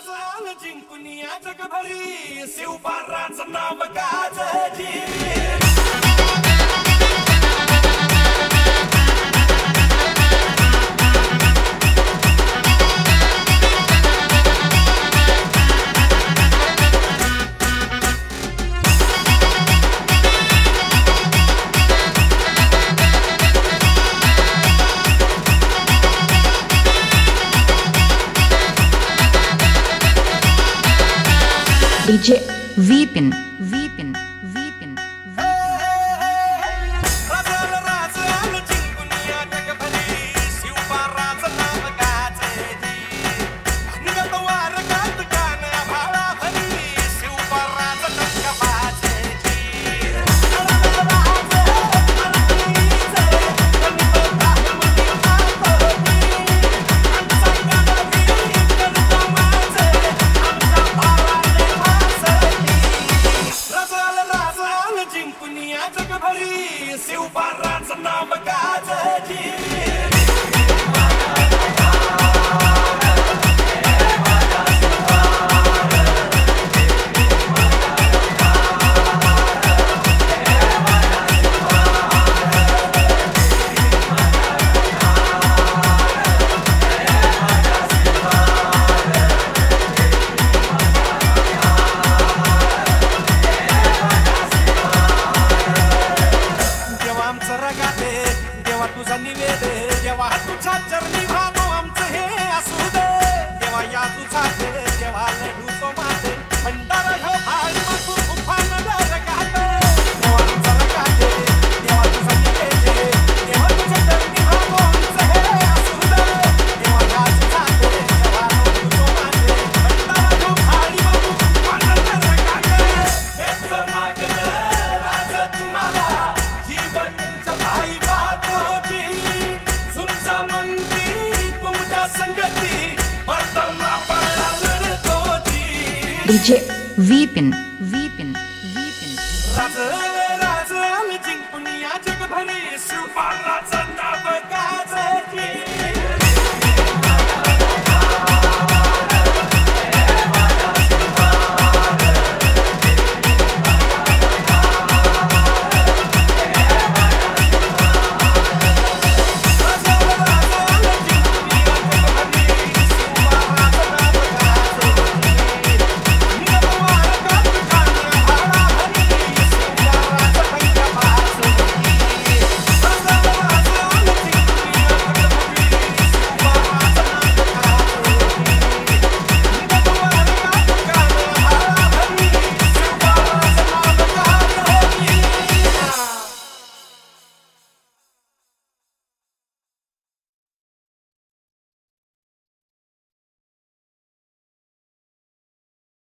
राजाला जिंकून या जगभरी शिवबाराचं नाव गाजली। DJ Vipin शिवबाराचं नाव गाजली। देवा तुझा निवेद देवा तुझा चरणी भानो आमचं हे असू दे देवा या तुझा देवा लढू तो माते भंडारा हो हाल मातू उफान दर गाते देवा तुझा रगाते देवा तुझा निवेद देवा तुझा चरणी भानो आमचं हे असू दे देवा या तुझा देवा लढू तो माते भंडारा हो हाल मातू उफान दर गाते हेच मागणं राजा तुम्हाला जीवन भाई बात होती सुनसा मंदी तुमच्या संगती वर्तमान पडला लढत होती। DJ Vipin